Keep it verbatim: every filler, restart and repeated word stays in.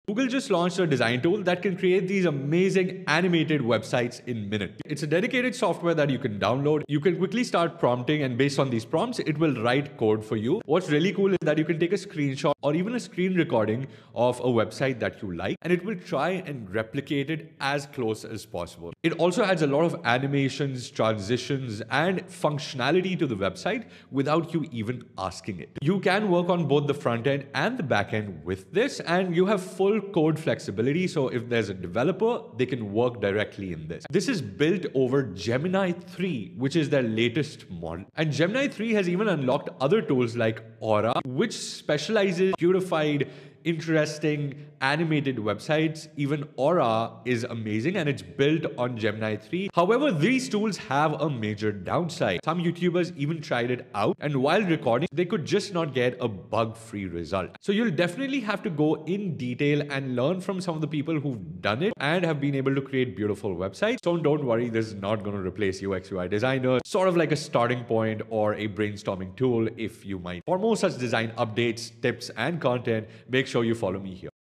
Google just launched a design tool that can create these amazing animated websites in minutes. It's a dedicated software that you can download. You can quickly start prompting, and based on these prompts, it will write code for you. What's really cool is that you can take a screenshot or even a screen recording of a website that you like, and it will try and replicate it as close as possible. It also adds a lot of animations, transitions, and functionality to the website without you even asking it. You can work on both the front end and the back end with this, and you have full code flexibility. So if there's a developer, they can work directly in this. This is built over Gemini three, which is their latest model. And Gemini three has even unlocked other tools like Aura, which specializes in purified, interesting, animated websites. Even Aura is amazing and it's built on Gemini three. However, these tools have a major downside. Some YouTubers even tried it out, and while recording, they could just not get a bug-free result. So you'll definitely have to go in detail and learn from some of the people who've done it and have been able to create beautiful websites. So don't worry, this is not going to replace U X U I designer. Sort of like a starting point or a brainstorming tool if you might. For more such design updates, tips, and content, make sure you follow me here.